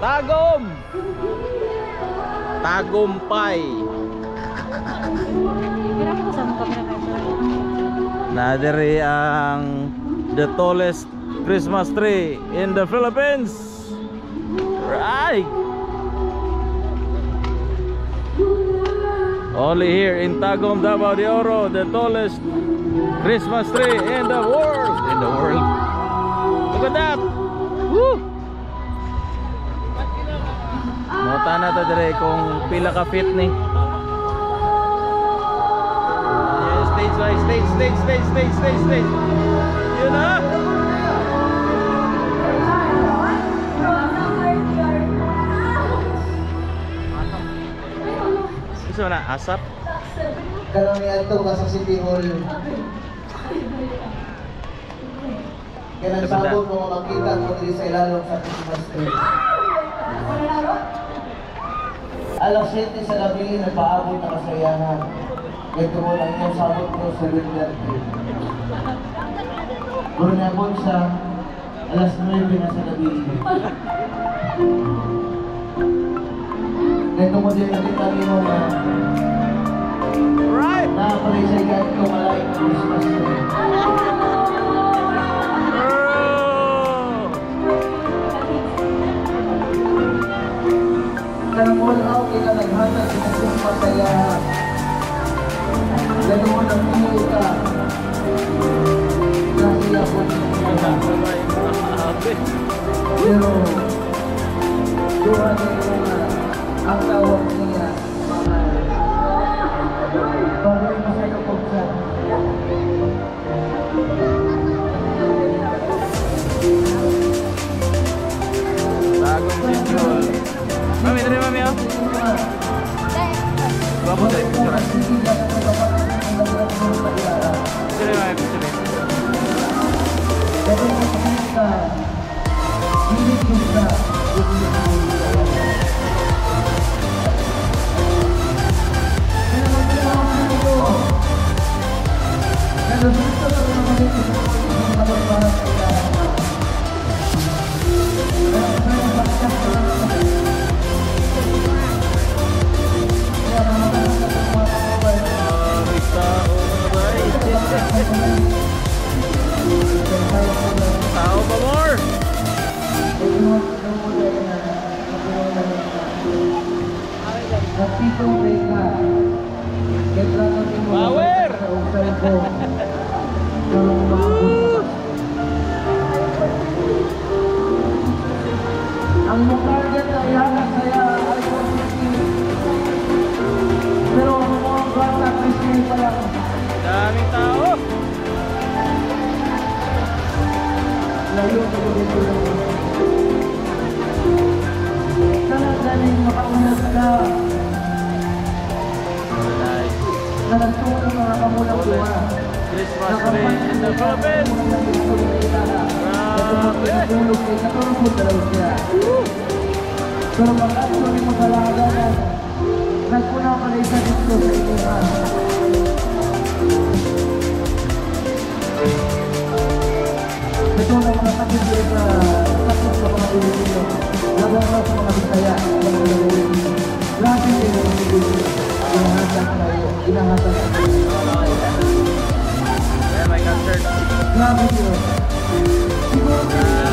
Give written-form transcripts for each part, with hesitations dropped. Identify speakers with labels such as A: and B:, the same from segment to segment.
A: Tagum. Tagumpay. Nadiri ang the tallest Christmas tree in the Philippines. Right. Only here in Tagum, Davao de Oro, the tallest Christmas tree in the world. In the world. Look at that. Woo! Nota na ta dire kung pila ka feet ni. Yeah, stage. Yun na. Gusto na asap.
B: Kalau ni ato ka sa City Hall. Kailan sabon mo makita mo diri sa ilalong sa Christmas tree. Alas 7 sa gabi, nagpaabot na kasayahan. Ito mo lang yung sabot ko sa Winter Tree. Kung nabot sa alas 9 na sa gabi. Ito mo din nakita mo na na-appreciate ka ito malaking Christmas tree. Kanamol ako kita naghatag sa kong masaya. Gano'n mo nang iyo ka. Kasi ako sa pero doon ang tawag niya bagay masaya po siya.
A: Tagum Central. Mami, dari mami oh. Bapak dari picture. Sini mami, sini. Tao pa more. Power.
B: Ang target na ihanak saya ay 150. Pero ang mga bata Christmas pa lang.
A: Daming tao.
B: Layo ko dito. Sana galing makaunat ka.
A: Nice.
B: Nalagtungan ng mga kamulang buwa.
A: Christmas tree in the Philippines.
B: Pero bakit kami magalaga na nagpuna ka na isa dito sa inuhan. Ito na mga kapitid na takot sa mga Pilipino. Laban na sa mga Bisaya. Lahat yung mga Pilipino. Inahatag tayo. Inahatag tayo.
A: Yeah, my concert.
B: Grabe yun. Siguro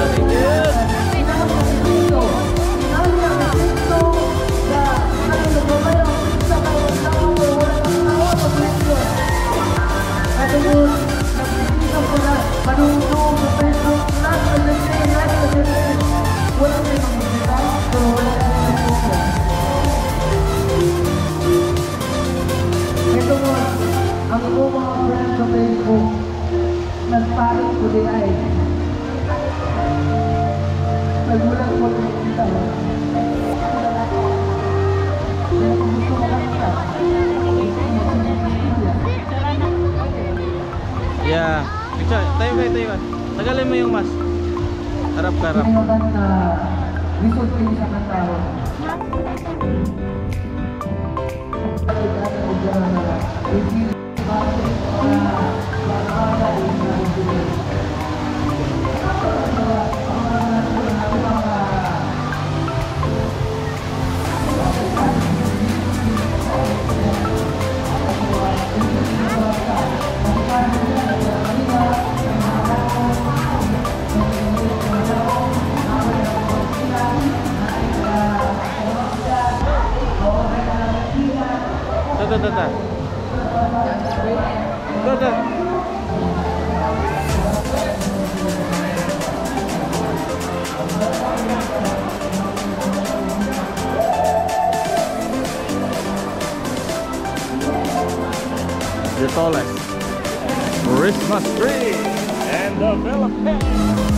B: ang mga friends sa Facebook nagpalit ko din ay nagulang ko din kita kaya kung gusto mo lang kita
A: Yeah. Picture. Tayo kayo, tayo. Tagalin mo yung mas. Harap ka, harap.
B: pinayagan na result ko sa kantao
A: tallest Christmas tree in the Philippines.